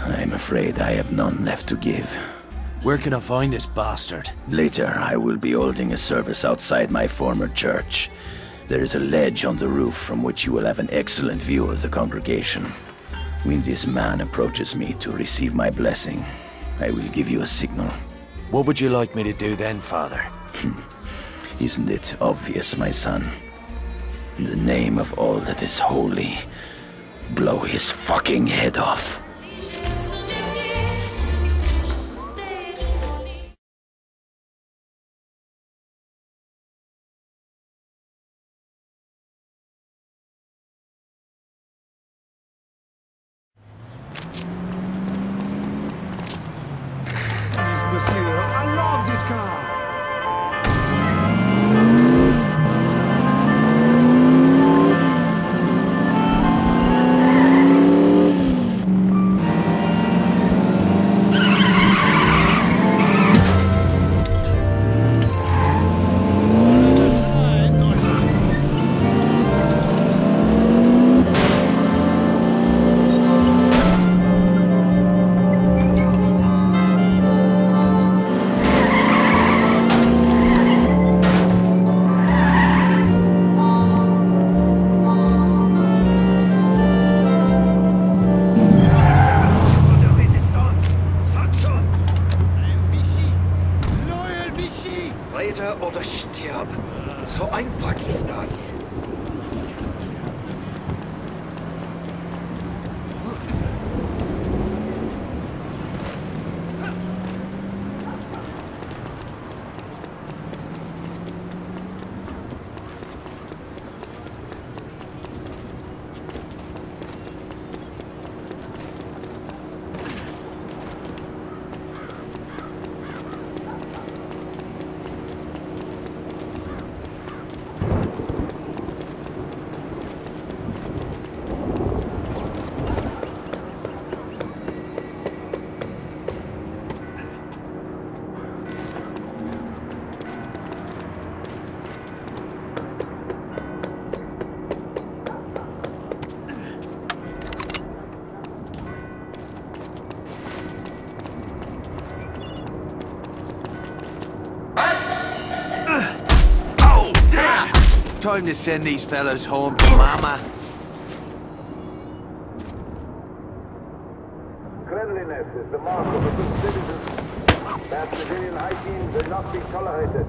I'm afraid I have none left to give. Where can I find this bastard? Later, I will be holding a service outside my former church. There is a ledge on the roof from which you will have an excellent view of the congregation. When this man approaches me to receive my blessing, I will give you a signal. What would you like me to do then, Father? Isn't it obvious, my son? In the name of all that is holy, blow his fucking head off. Monsieur, I love this car! Oder stirb. So einfach ist das. Time to send these fellas home to Mama. Cleanliness is the mark of a good citizen. Bad civilian hygiene will not be tolerated.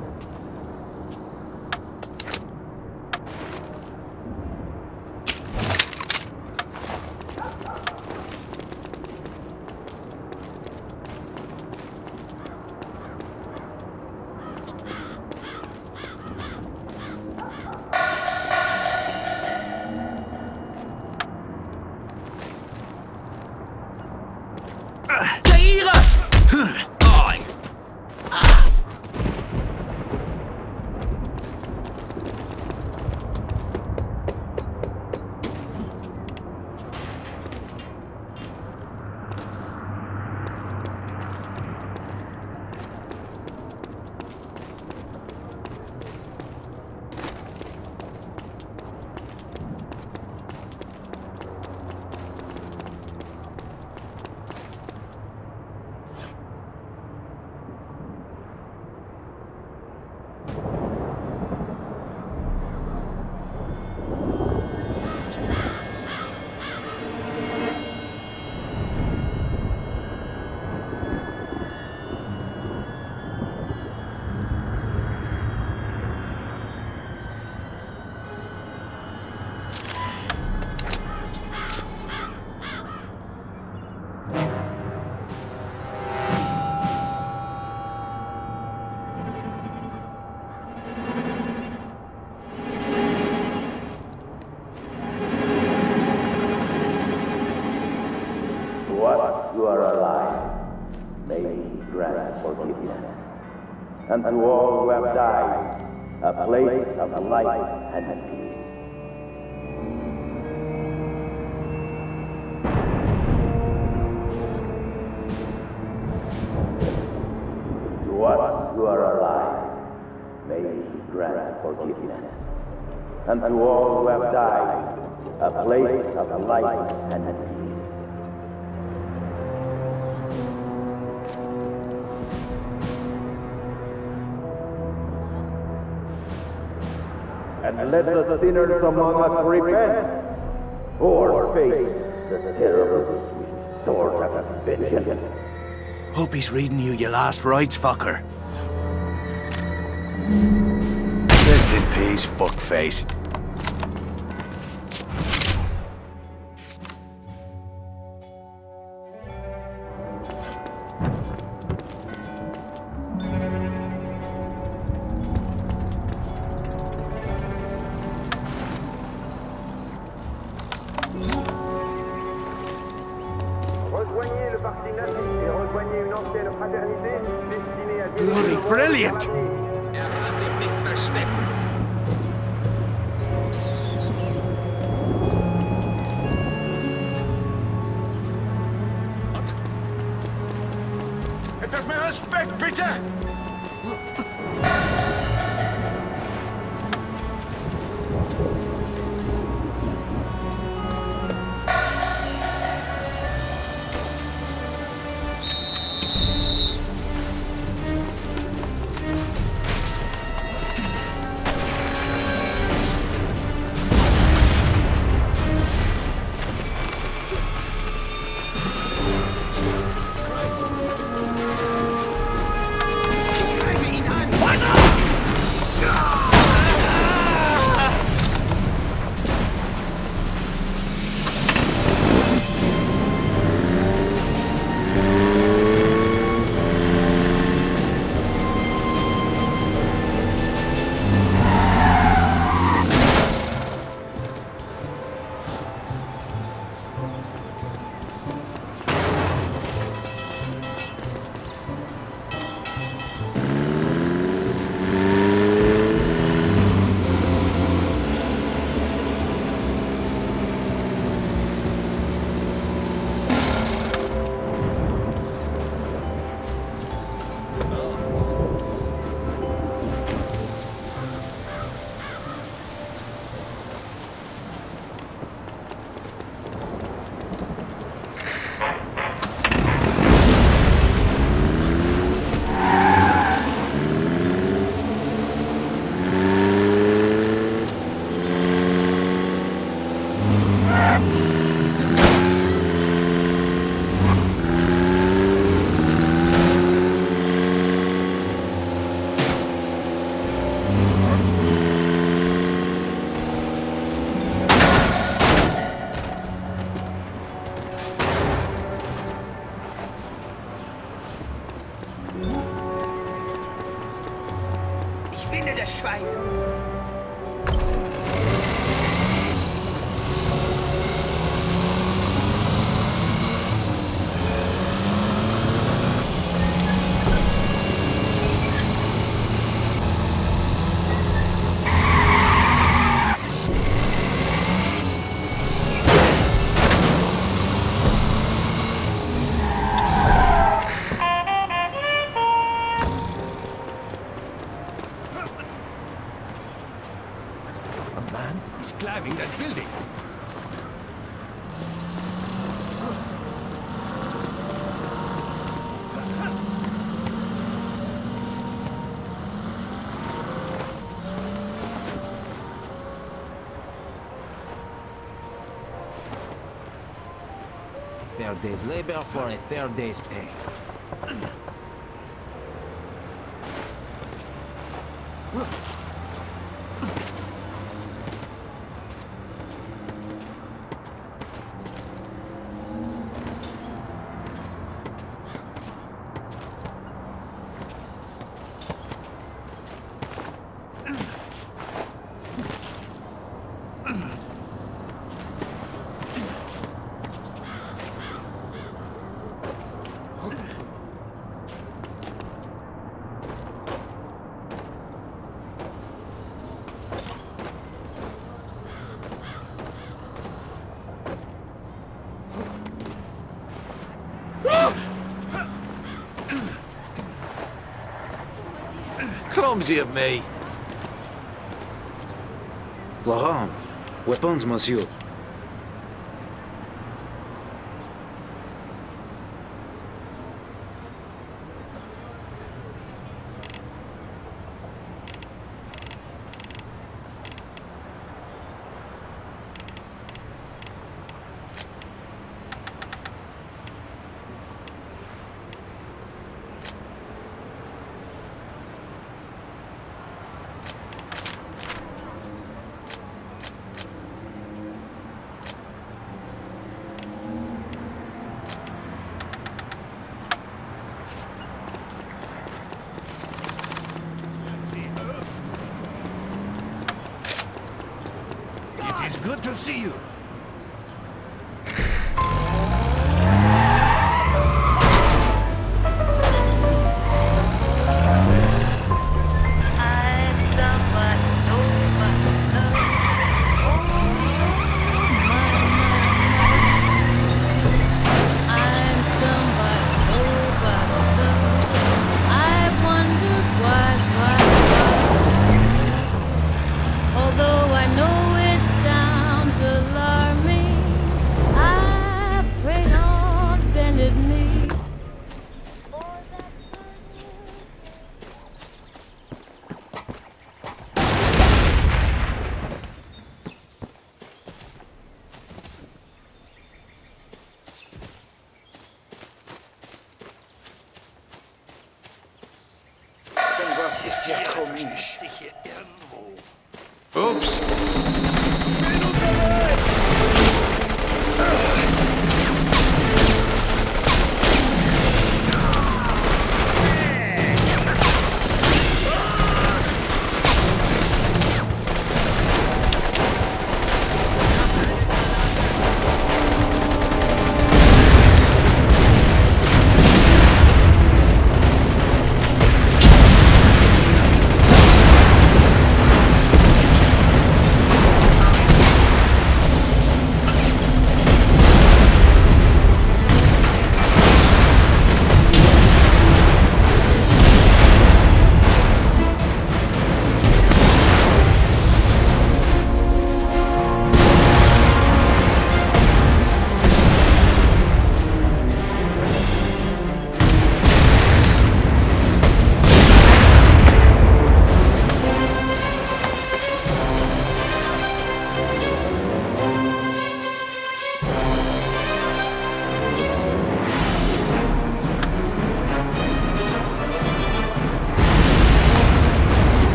You are alive. May He grant forgiveness. And to all who have died, a place of light and peace. To us who are alive, may He grant forgiveness. And to all who have died, a place of light and peace. and let the sinners among us repent, or face the terrible sweet sword of vengeance. Hope he's reading you your last rites, fucker. Rest in peace, fuckface. Rejoignez le parti nazi et rejoignez une ancienne fraternité destinée à Bloody brilliant! Er kann sich nicht verstecken. Etwas mehr Respekt, bitte! Ich finde das Schwein. A man is climbing that building. Third day's labor for a third day's pay. Clumsy of me. Brawn. Weapons, monsieur. to see you. Was ist hier komisch? Ups.